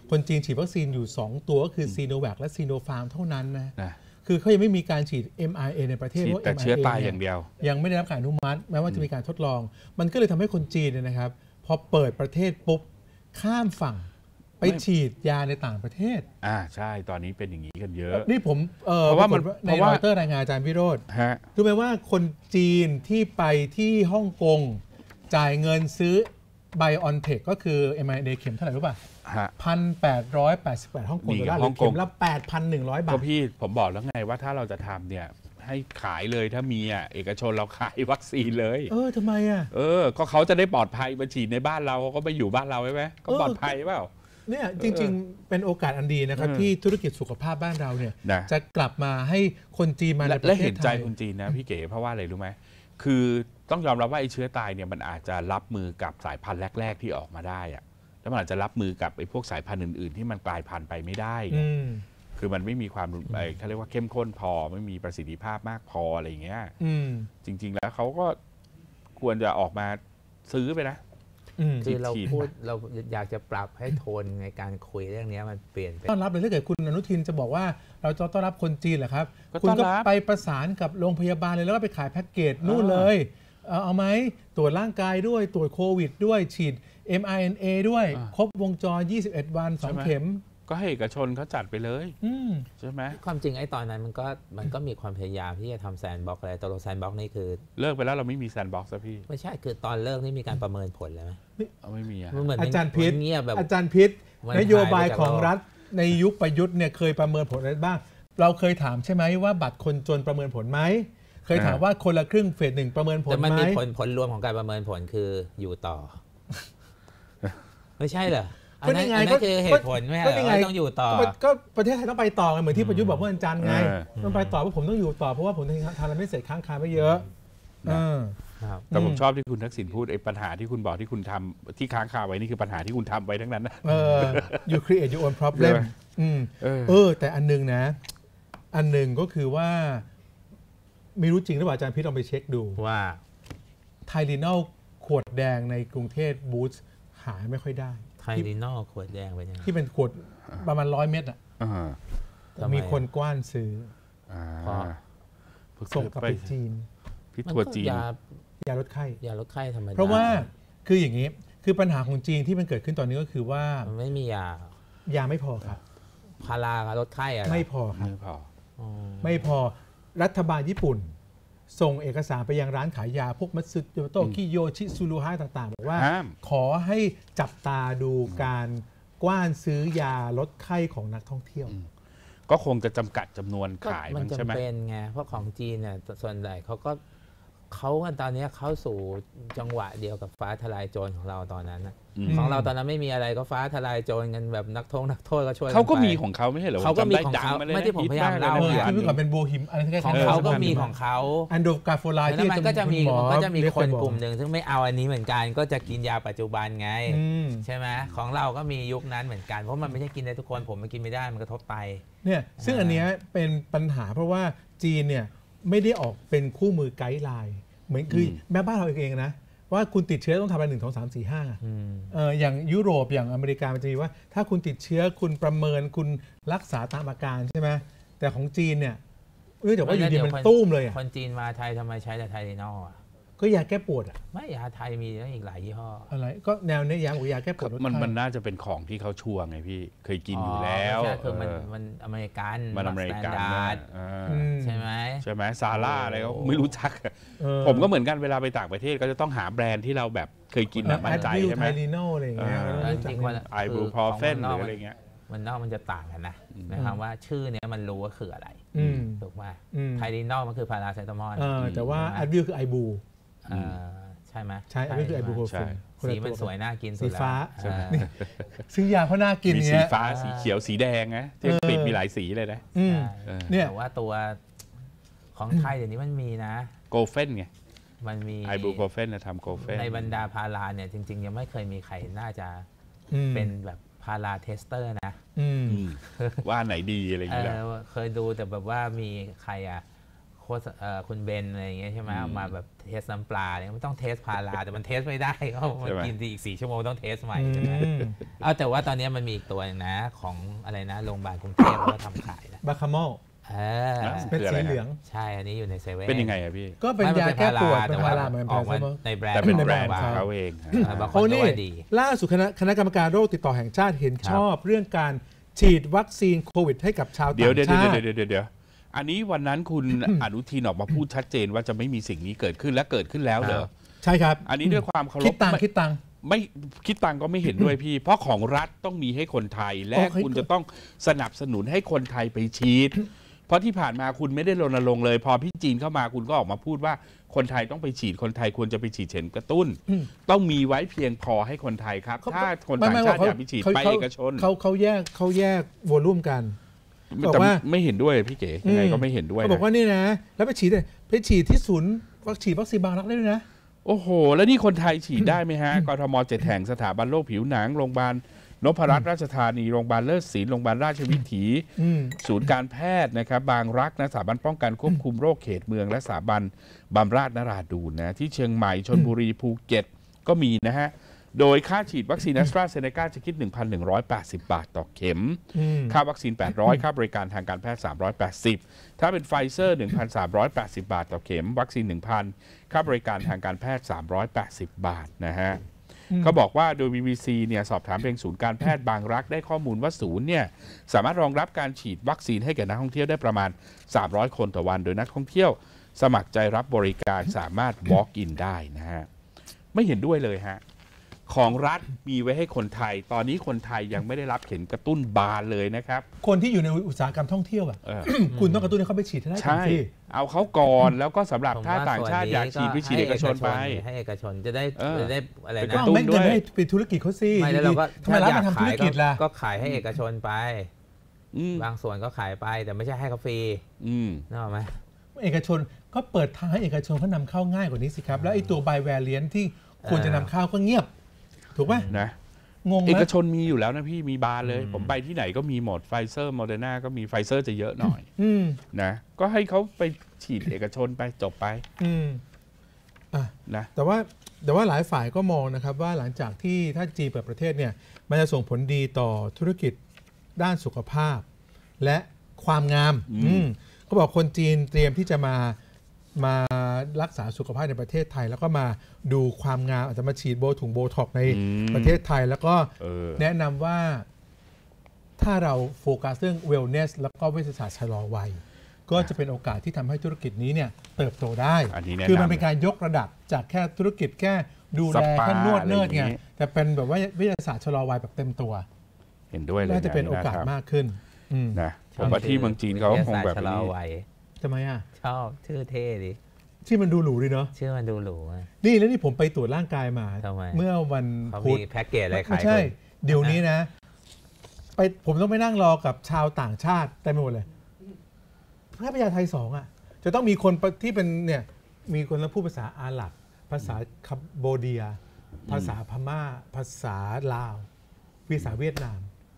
คนจีนฉีดวัคซีนอยู่2ตัวก็คือซีโนแวคและซีโนฟาร์มเท่านั้นนะคือเขายังไม่มีการฉีด mRNA ในประเทศเพราะแต่เชื้อตายอย่างเดียวยังไม่ได้รับการอนุมัติแม้ว่าจะมีการทดลองมันก็เลยทำให้คนจีนเนี่ยนะครับพอเปิดประเทศปุ๊บข้ามฝั่งไปฉีดยาในต่างประเทศใช่ตอนนี้เป็นอย่างนี้กันเยอะนี่ผมเพราะว่าในรอยเตอร์รายงานอาจารย์วิโรจน์รู้ไหมว่าคนจีนที่ไปที่ฮ่องกงจ่ายเงินซื้อไบออนเทคก็คือ mRNA เข็มเท่าไหร่รู้ป่ะ1,888 ฮ่องกงดอลลาร์หรือเข็มละ 8,100 บาทพี่ผมบอกแล้วไงว่าถ้าเราจะทำเนี่ยให้ขายเลยถ้ามีเอกชนเราขายวัคซีนเลยทำไมก็เขาจะได้ปลอดภัยมาฉีดในบ้านเราเขาก็ไปอยู่บ้านเราใช่ไหมก็ปลอดภัยเปล่าเนี่ยจริงๆเป็นโอกาสอันดีนะครับที่ธุรกิจสุขภาพบ้านเราเนี่ยจะกลับมาให้คนจีนมาในประเทศไทยและเห็นใจคนจีนนะพี่เก๋เพราะว่าอะไรรู้ไหมคือต้องยอมรับว่าไอ้เชื้อตายเนี่ยมันอาจจะรับมือกับสายพันธุ์แรกๆที่ออกมาได้แล้วมันอาจจะรับมือกับไอ้พวกสายพันธุ์อื่นๆที่มันกลายพันธุ์ไปไม่ได้คือมันไม่มีความเขาเรียกว่าเข้มข้นพอไม่มีประสิทธิภาพมากพออะไรอย่างเงี้ยจริงๆแล้วเขาก็ควรจะออกมาซื้อไปนะคือเราพูดเราอยากจะปรับให้โทนในการคุยเรื่องนี้มันเปลี่ยนไปต้อนรับเลยถ้าเกิดคุณอนุทินจะบอกว่าเราจะต้อนรับคนจีนเหรอครับคุณก็ไปประสานกับโรงพยาบาลเลยแล้วก็ไปขายแพ็กเกจนู่นเลยเอาไหมตรวจร่างกายด้วยตรวจโควิดด้วยฉีด mRNA ด้วยครบวงจร21 วัน2 เข็มก็ให้เอกชนเขาจัดไปเลยใช่ไหมความจริงไอ้ตอนนั้นมันก็มีความพยายามที่จะทำแซนด์บ็อกซ์อะไรตัวแซนด์บ็อกซ์นี่คือเลิกไปแล้วเราไม่มีแซนด์บ็อกซ์พี่ไม่ใช่คือตอนเลิกนี่มีการประเมินผลเลยไหมไม่มีอาจารย์พิษอาจารย์พิษนโยบายของรัฐในยุคประยุทธ์เนี่ยเคยประเมินผลอะไรบ้างเราเคยถามใช่ไหมว่าบัตรคนจนประเมินผลไหมเคยถามว่าคนละครึ่งเฟส 1ประเมินผลไหมแต่มันมีผลรวมของการประเมินผลคืออยู่ต่อไม่ใช่เหรออันนั้นคือเหตุผลไหมต้องอยู่ต่อก็ประเทศไทยต้องไปต่อเหมือนที่ประยุทธ์บอกเมื่อวันจันทร์ไงต้องไปต่อเพราะผมต้องอยู่ต่อเพราะว่าผมทำอะไรไม่เสร็จค้างคาไว้เยอะแต่ผมชอบที่คุณทักษิณพูดไอ้ปัญหาที่คุณบอกที่คุณทำที่ค้างคาไว้นี่คือปัญหาที่คุณทำไว้ทั้งนั้นนะ you create your own problem แต่อันนึงนะอันนึงก็คือว่าไม่รู้จริงหรือเปล่าอาจารย์พิษลองไปเช็คดูว่าไทลีนอลขวดแดงในกรุงเทพบูธหาไม่ค่อยได้ไทลีนอลขวดแดงเป็นยังไงที่เป็นขวดประมาณ100 เม็ดมีคนกว้านซื้อส่งกลับไปจีนพิษทัวจีนยาลดไข้ทำไมเพราะว่าคืออย่างนี้คือปัญหาของจีนที่มันเกิดขึ้นตอนนี้ก็คือว่าไม่มียาไม่พอครับพาราลดไข้ไม่พอครับไม่พอรัฐบาลญี่ปุ่นส่งเอกสารไปยังร้านขายยาพวกมัตสึโยโตะคิโยชิซูรุฮะต่างๆบอกว่าขอให้จับตาดูการกว้านซื้อยาลดไข้ของนักท่องเที่ยวก็คงจะจำกัดจำนวนขายมันใช่ไหมมันจำเป็นไงเพราะของจีนเนี่ยส่วนใหญ่เขาตอนนี้เข้าสู่จังหวะเดียวกับฟ้าทลายโจรของเราตอนนั้นของเราตอนนั้นไม่มีอะไรก็ฟ้าทลายโจรกันแบบนักโทษก็ช่วยเขาก็มีของเขาไม่ใช่เหรอเขาก็มีของเขาไม่ที่ผมพยายามเล่าคือเมื่อก่อนเป็นโบฮิมอะไรของเขาก็มีของเขาอันโดกาโฟไลที่มันก็จะมีคนกลุ่มหนึ่งซึ่งไม่เอาอันนี้เหมือนกันก็จะกินยาปัจจุบันไงใช่ไหมของเราก็มียุคนั้นเหมือนกันเพราะมันไม่ใช่กินได้ทุกคนผมไม่กินไม่ได้มันกระทบไตเนี่ยซึ่งอันนี้เป็นปัญหาเพราะว่าจีนเนี่ยไม่ได้ออกเป็นคู่มือไกด์ไลน์เหมือนคือแม่บ้านเราเองนะว่าคุณติดเชื้อต้องทำอะไร1 2 3 4 5อย่างยุโรปอย่างอเมริกามันจะมีว่าถ้าคุณติดเชื้อคุณประเมินคุณรักษาตามอาการใช่ไหมแต่ของจีนเนี่ยเนื่องจากว่าอยู่ดีมันตุ้มเลยคนจีนมาไทยทำไมใช้แต่ไทลีนอลก็ยาแก้ปวดไม่ยาไทยมีอีกหลายยี่ห้ออะไรก็แนวนี้ยาแก้ปวดมันน่าจะเป็นของที่เขาชัวร์ไงพี่เคยกินอยู่แล้วคือมันอเมริกันมันอเมริกันใช่ไหมซาร่าอะไรก็ไม่รู้จักผมก็เหมือนกันเวลาไปต่างประเทศก็จะต้องหาแบรนด์ที่เราแบบเคยกินมั่นใจใช่ไหมไทลีโนอะไรอย่างเงี้ยจริงๆว่าไอบูพอเฟนหรืออะไรเงี้ยมันนอกมันจะต่างกันนะหมายความว่าชื่อเนี้ยมันรู้ว่าคืออะไรถูกไหมไทลีนอลมันคือพาราเซตามอลแต่ว่าไอบิวคือไอบูใช่ไหมใช่นี่คือไอบูโคฟินสีมันสวยน่ากินสีฟ้าซื้อยาเพราะน่ากินมีสีฟ้าสีเขียวสีแดงนะที่ปิดมีหลายสีเลยนะเนี่ยแต่ว่าตัวของไทยเดี๋ยวนี้มันมีนะโกเฟนไงมันมีไอบูโคเฟนนะทำโกเฟนในบรรดาพาราเนี่ยจริงๆยังไม่เคยมีใครน่าจะเป็นแบบพาราเทสเตอร์นะว่าไหนดีอะไรอย่างเงี้ยเคยดูแต่แบบว่ามีใครคคุณเบนอะไรอย่างเงี้ยใช่ไหมเอามาแบบเทสน้ำปลาเนี่ยมันต้องเทสพาราแต่มันเทสไม่ได้เขามันกินอีก4 ชั่วโมงต้องเทสใหม่ใช่ไหมเอาแต่ว่าตอนนี้มันมีอีกตัวนึงนะของอะไรนะโรงพยาบาลกรุงเทพเขาทำขายนะบาคาโมลเป็นสีเหลืองใช่อันนี้อยู่ในเซเว่นเป็นยังไงอะพี่ก็เป็นยาแก้ปวดเป็นพาราเหมือนออกมาในแบรนด์แต่เป็นแบรนด์ของเขาเองบางคนก็ว่าดีล่าสุดคณะกรรมการโรคติดต่อแห่งชาติเห็นชอบเรื่องการฉีดวัคซีนโควิดให้กับชาวต่างชาติเดี๋ยวอันนี้วันนั้นคุณ อนุทินออกมาพูดชัดเจนว่าจะไม่มีสิ่งนี้เกิดขึ้นและเกิดขึ้นแล้วเหรอใช่ครับอันนี้ด้วยความเคารพคิดตังไม่คิดตังก็ไม่เห็นด้วยพี่เพราะของรัฐต้องมีให้คนไทยและคุณจะต้องสนับสนุนให้คนไทยไปฉีดเพราะที่ผ่านมาคุณไม่ได้รณรงค์เลยพอพี่จีนเข้ามาคุณก็ออกมาพูดว่าคนไทยต้องไปฉีดคนไทยควรจะไปฉีดเข็มกระตุ้นต้องมีไว้เพียงพอให้คนไทยครับถ้าคนต่างชาติอยากไปฉีดไปเอกชนเขาแยกวอลลุ่มกันแต่ไม่เห็นด้วยพี่เก๋ยังไงก็ไม่เห็นด้วยเขาบอกว่านี่นะแล้วไปฉีดที่ศูนย์วัคซีนบางรักได้ด้วยนะโอ้โหแล้วนี่คนไทยฉีดได้ไหมฮะกทม7 แห่งสถาบันโรคผิวหนังโรงพยาบาลนพรัตน์ราชธานีโรงพยาบาลเลิศศิลป์โรงพยาบาลราชวิถีศูนย์การแพทย์นะครับบางรักนะสถาบันป้องกันควบคุมโรคเขตเมืองและสถาบันบำราศนราดูนนะที่เชียงใหม่ชลบุรีภูเก็ตก็มีนะฮะโดยค่าฉีดวัคซีนแอสตราเซเนกาจะคิด 1,180 บาทต่อเข็มค่าวัคซีน800ค่าบริการทางการแพทย์380ถ้าเป็นไฟเซอร์ 1,380 บาทต่อเข็มวัคซีน 1,000ค่าบริการทางการแพทย์380 บาทนะฮะเขาบอกว่าโดย BBC เนี่ยสอบถามเพียงศูนย์การแพทย์บางรักได้ข้อมูลว่าศูนย์เนี่ยสามารถรองรับการฉีดวัคซีนให้แก่นักท่องเที่ยวได้ประมาณ300คนต่อวันโดยนักท่องเที่ยวสมัครใจรับบริการสามารถ walk in ได้นะฮะไม่เห็นด้วยเลยฮะของรัฐมีไว้ให้คนไทยตอนนี้คนไทยยังไม่ได้รับเข็มกระตุ้นบานเลยนะครับคนที่อยู่ในอุตสาหกรรมท่องเที่ยวคุณต้องกระตุ้นให้เขาไปฉีดให้ได้ใช่เอาเขาก่อนแล้วก็สำหรับถ้าต่างชาติอยากฉีดไปฉีดเอกชนไปให้เอกชนจะได้อะไรนะก็ไม่เงินให้เป็นธุรกิจเขาสิไม่แล้วเราก็ทำไมรัฐมาทำธุรกิจล่ะก็ขายให้เอกชนไปบางส่วนก็ขายไปแต่ไม่ใช่ให้เขาฟรีนึกออกไหมเอกชนก็เปิดทางให้เอกชนเขานำเข้าง่ายกว่านี้สิครับแล้วไอ้ตัว buy variant ที่ควรจะนำเข้าก็เงียบถูกไหมนะงงเอกชนมีอยู่แล้วนะพี่มีบาร์เลยผมไปที่ไหนก็มีหมดไฟเซอร์โมเดอร์นาก็มีไฟเซอร์จะเยอะหน่อยนะก็ให้เขาไปฉีดเอกชนไปจบไปนะแต่ว่าหลายฝ่ายก็มองนะครับว่าหลังจากที่ถ้าจีนเปิดประเทศเนี่ยมันจะส่งผลดีต่อธุรกิจด้านสุขภาพและความงามเขาบอกคนจีนเตรียมที่จะมารักษาสุขภาพในประเทศไทยแล้วก็มาดูความงามอาจจะมาฉีดโบท็อกในประเทศไทยแล้วก็แนะนำว่าถ้าเราโฟกัสเรื่อง wellness แล้วก็เวชศาสตร์ชะลอวัยก็จะเป็นโอกาสที่ทำให้ธุรกิจนี้เนี่ยเติบโตได้คือมันเป็นการยกระดับจากแค่ธุรกิจแค่ดูแลแค่นวดเนิร์ดไงแต่เป็นแบบว่าวิทยาศาสตร์ชะลอวัยแบบเต็มตัวเห็นด้วยเลยน่าจะเป็นโอกาสมากขึ้นนะผมว่าที่เมืองจีนเขาคงแบบนี้ทำไมชอบชื่อเท่ดิชื่อมันดูหรูดีเนาะชื่อมันดูหรูนี่แล้วนี่ผมไปตรวจร่างกายมาเมื่อวันพุธแพ็กเกจอะไรขายไม่ใช่เดี๋ยวนี้นะไปผมต้องไปนั่งรอกับชาวต่างชาติเต็มไปหมดเลยแค่พญาไท2จะต้องมีคนที่เป็นเนี่ยมีคนพูดภาษาอาหรับภาษาคัมโบเดียภาษาพม่าภาษาลาวภาษาเวียดนาม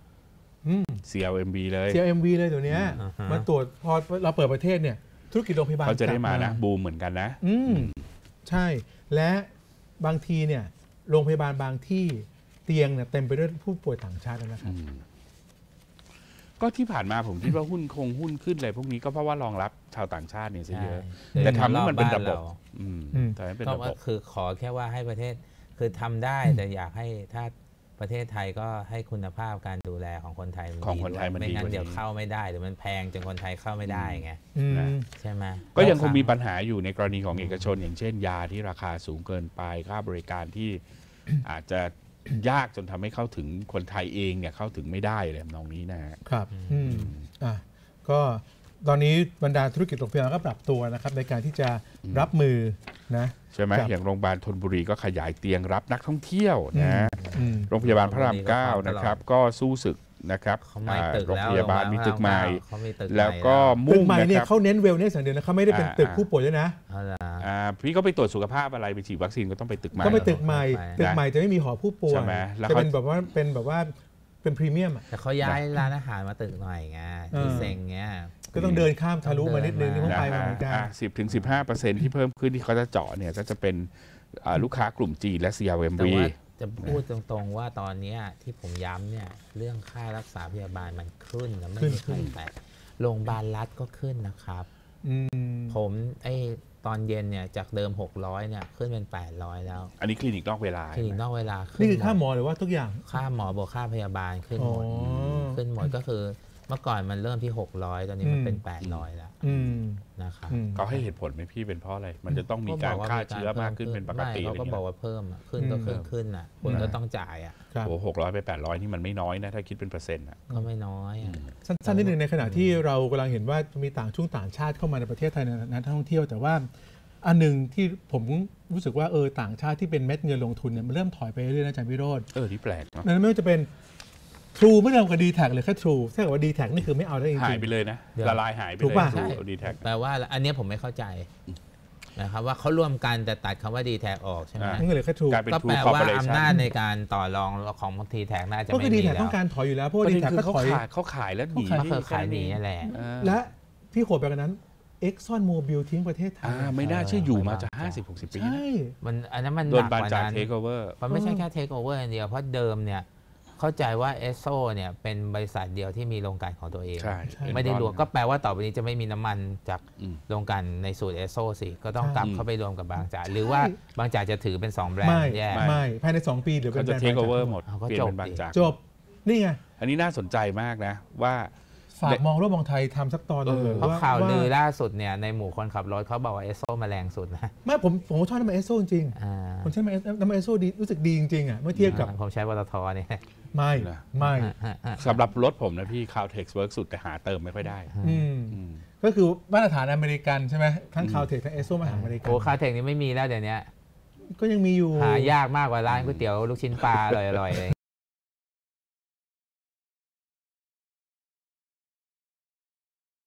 CLMV เลย CLMV เลยตัวเนี้ยมาตรวจพอเราเปิดประเทศเนี่ยธุรกิจโรงพยาบาลเขาจะได้มานะบูมเหมือนกันนะใช่และบางทีเนี่ยโรงพยาบาลบางที่เตียงเนี่ยเต็มไปด้วยผู้ป่วยต่างชาติแล้วนะครับก็ที่ผ่านมาผมคิดว่าหุ้นขึ้นอะไรพวกนี้ก็เพราะว่ารองรับชาวต่างชาติเนี่ยซะเยอะแต่ทำให้มันเป็นระบบแต่เป็นระบบคือขอแค่ว่าให้ประเทศคือทำได้แต่อยากให้ถ้าประเทศไทยก็ให้คุณภาพการดูแลของคนไทยของคนไทยมันดีไม่งั้นเดี๋ยวเข้าไม่ได้หรือมันแพงจนคนไทยเข้าไม่ได้ไงใช่ไหมก็ยังคงมีปัญหาอยู่ในกรณีของเอกชนอย่างเช่นยาที่ราคาสูงเกินไปค่าบริการที่อาจจะยากจนทำให้เข้าถึงคนไทยเองเนี่ยเข้าถึงไม่ได้เลยน้องนี้นะครับก็ตอนนี้บรรดาธุรกิจโรงพยาบาลก็ปรับตัวนะครับในการที่จะรับมือนะใช่ไหมอย่างโรงพยาบาลธนบุรีก็ขยายเตียงรับนักท่องเที่ยวนะโรงพยาบาลพระราม9นะครับก็สู้ศึกนะครับโรงพยาบาลมีตึกใหม่แล้วก็มุ่งเนี่ยเขาเน้นเวลเนสอย่างเดียวนะเขาไม่ได้เป็นตึกผู้ป่วยด้วยนะพี่ก็ไปตรวจสุขภาพอะไรไปฉีดวัคซีนก็ต้องไปตึกใหม่ก็ไปตึกใหม่จะไม่มีหอผู้ป่วยจะเป็นแบบว่าเป็นพรีเมียมแต่เขาย้ายร้านอาหารมาตึกหน่อยไงที่เซ็งเงี้ยก็ต้องเดินข้ามทะลุมานิดนึงนี่ผมไปมาเหมือนกัน 10-15% ที่เพิ่มขึ้นที่เขาจะเจาะเนี่ยก็จะเป็นลูกค้ากลุ่มจีนและแต่ CRMV ว่าจะพูดตรงๆว่าตอนเนี้ยที่ผมย้ำเนี่ยเรื่องค่ารักษาพยาบาลมันขึ้นนะไม่มีใครแตะโรงพยาบาลรัฐก็ขึ้นนะครับ ผมตอนเย็นเนี่ยจากเดิม600เนี่ยขึ้นเป็น800แล้วอันนี้คลินิกนอกเวลาคลินิกนอกเวลาขึ้นนี่คือค่าหมอหรือว่าทุกอย่างค่าหมอบวกค่าพยาบาลขึ้นหมดขึ้นหมดก็คือเมื่อก่อนมันเริ่มที่600ตอนนี้มันเป็น800แล้วนะครับเขาให้เหตุผลไหมพี่เป็นเพราะอะไรมันจะต้องมีการฆ่าเชื้อมากขึ้นเป็นปกติเขาก็บอกว่าเพิ่มขึ้นก็ขึ้นอ่ะคุณก็ต้องจ่ายอ่ะโอ้600 ไป 800นี่มันไม่น้อยนะถ้าคิดเป็นเปอร์เซ็นต์อ่ะก็ไม่น้อยสั้นๆนิดนึงในขณะที่เรากำลังเห็นว่ามีต่างชาติเข้ามาในประเทศไทยในนักท่องเที่ยวแต่ว่าอันหนึ่งที่ผมรู้สึกว่าต่างชาติที่เป็นเม็ดเงินลงทุนเนี่ยมันเริ่มถอยไปเรื่อยๆนะอาจารย์วิโรจน์ที่แปลกเนาะนั่นไม่ว่าจะเป็น True ไม่เริ่มกับ D-Tag เลยแค่ True ถ้าเกิดว่า D-Tag นี่คือไม่เอาได้จริงๆหายไปเลยนะละลายหายไปเลยถูกป่ะ D-Tag แปลว่าอันนี้ผมไม่เข้าใจนะครับว่าเขาร่วมกันแต่ตัดคำว่า D-Tag ออกใช่ไหมมันก็เลยแค่ True ก็แปลว่าอำนาจในการต่อรองของD-Tagน่าจะไม่มีแล้วก็คือ D-Tag ต้องการถอยอยู่แล้วเพราะว่า D-Tag ก็ถอยเขาขายแล้วหนีเขาขายหนีแหละและที่โหดไปกว่านั้น Exxon Mobil ทิ้งประเทศไทยไม่น่าเชื่ออยู่มาจะ 50-60 ปีใช่อันนั้นมันโดนบานจากเทคโอเวอร์มันไม่ใช่แค่เทคโอเวอร์อย่างเดียวเพราะเดิมเนี่ยเข้าใจว่าเอสโซเนี่ยเป็นบริษัทเดียวที่มีโรงกลั่นของตัวเองไม่ได้รวมก็แปลว่าต่อไปนี้จะไม่มีน้ำมันจากโรงกลั่นในสูตรเอสโซสิก็ต้องกลับเข้าไปรวมกับบางจากหรือว่าบางจากจะถือเป็น2แบรนด์แยกไม่ภายใน2ปีเดี๋ยวเป็นแบรนด์เทคโอเวอร์หมดเปลี่ยนเป็นบางจากจบนี่ไงอันนี้น่าสนใจมากนะว่าฝากมองโลกมองไทยทำสักตอนเลยเพราะข่าวลือล่าสุดเนี่ยในหมู่คนขับรถเขาบอกว่าเอสโซมาแรงสุดนะไม่ผมชอบน้ำมันเอสโซจริงผมใช้น้ำมันเอสโซดีรู้สึกดีจริงๆอ่ะเมื่อเทียบกับผมใช้ปตทเนี่ยไม่สำหรับรถผมนะพี่คาวเท็กซ์เวิร์กสุดแต่หาเติมไม่ค่อยได้ก็คือมาตรฐานอเมริกันใช่ไหมทั้งคาวเท็กซ์ทั้งเอสโซมาหาอเมริกันโอ้คาวเท็กซ์นี่ไม่มีแล้วเดี๋ยวนี้ก็ยังมีอยู่หายากมากกว่าร้านก๋วยเตี๋ยวลูกชิ้นปลาอร่อยๆ